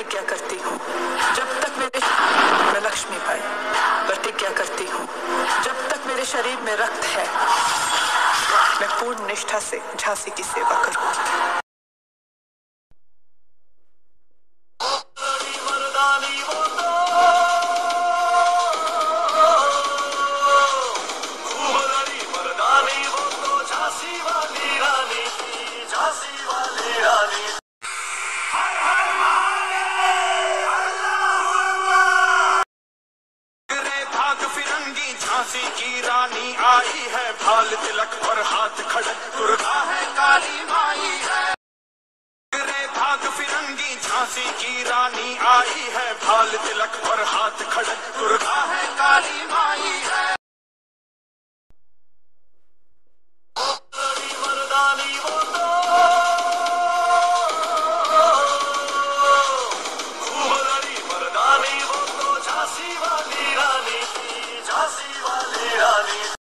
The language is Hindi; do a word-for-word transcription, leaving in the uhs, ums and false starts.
प्रतिज्ञा करती हूँ जब तक मेरे मैं लक्ष्मी बाई प्रतिज्ञा करती हूँ जब तक मेरे शरीर में रक्त है मैं पूर्ण निष्ठा से झांसी की सेवा करूँ। झांसी की रानी आई है, भाल तिलक पर हाथ खड़क, दुर्गा है काली माई है। रे भाग फिरंगी झांसी की रानी आई है, भाल तिलक पर हाथ खड़क, दुर्गा है काली माई है। मर्दानी वो तो खूब लड़ी, मर्दानी वो तो झांसी वाली रानी, झांसी वाली रानी।